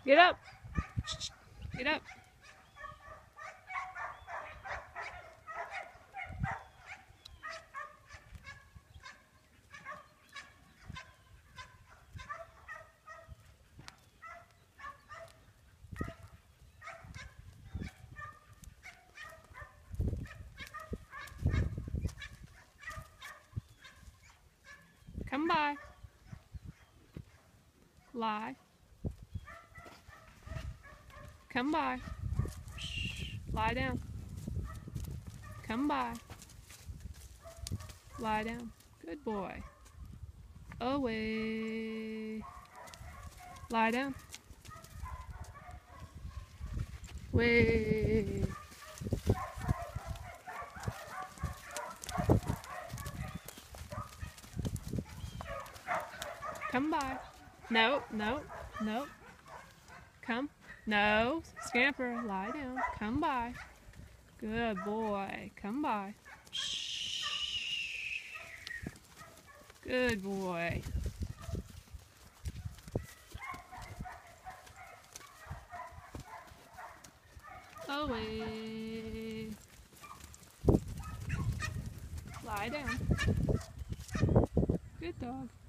Get up. Get up. Come by. Lie. Come by. Shh. Lie down. Come by. Lie down. Good boy. Away. Lie down. Way. Come by. No, no, no. Come. No. Scamper, lie down. Come by. Good boy. Come by. Shh. Good boy. Away. Lie down. Good dog.